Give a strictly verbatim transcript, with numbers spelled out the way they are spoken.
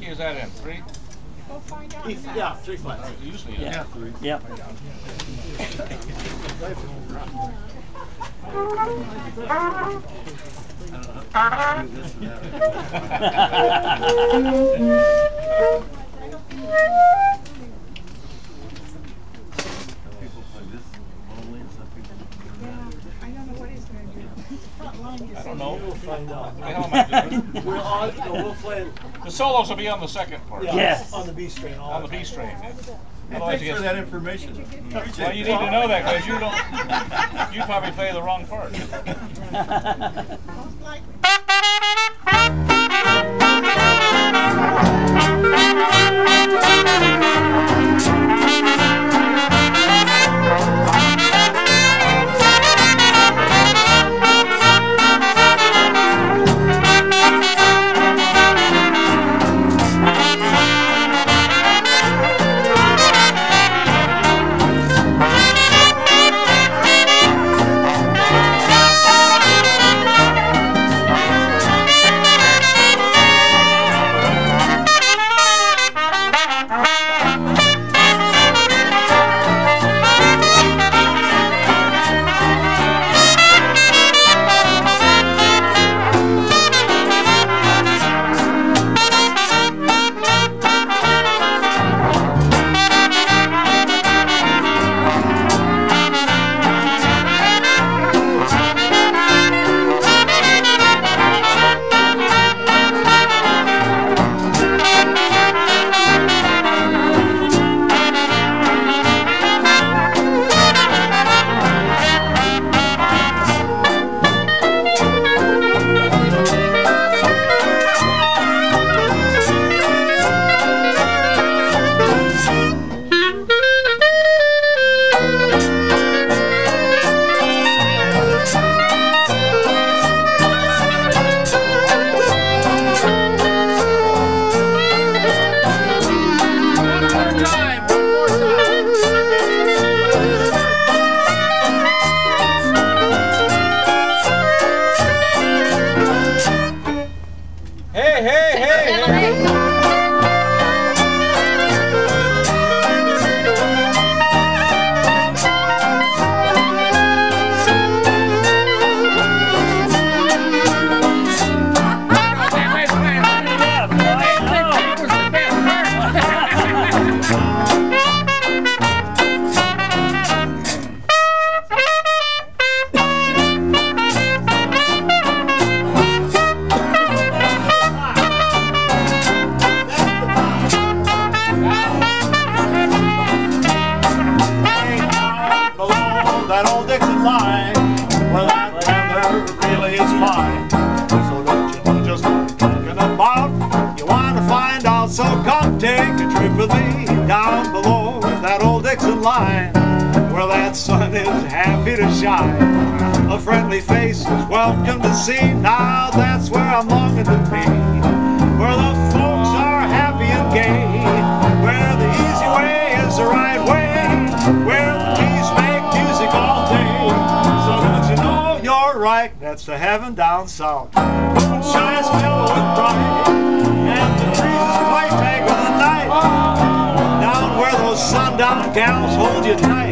is that in? Three? We'll find out. E, yeah, three flats. It usually is. Yeah. Three. Yep. I don't know. We'll find out. What the hell am I doing? We're on, no, we'll play The solos will be on the second part. yeah, Yes. on the B string. All On the the B time. string. Hey, Otherwise thanks it for gets- that information. Well, you need to know that because you don't. You probably play the wrong part. Most likely. Hey, hey, hey, hey. Below that old Dixon line, where that weather really is fine. So don't you know just what I'm talking about? You want to find out, so come take a trip with me down below that old Dixon line, where that sun is happy to shine. A friendly face is welcome to see. Now that's where I'm longing to be, where the folks are happy and gay, where the easy way is the right way, where the bees make music all day. So don't you know you're right, that's the heaven down south. Moon shines mellow and bright, and the breezes quite tangle the night, down where those sundown gals hold you tight.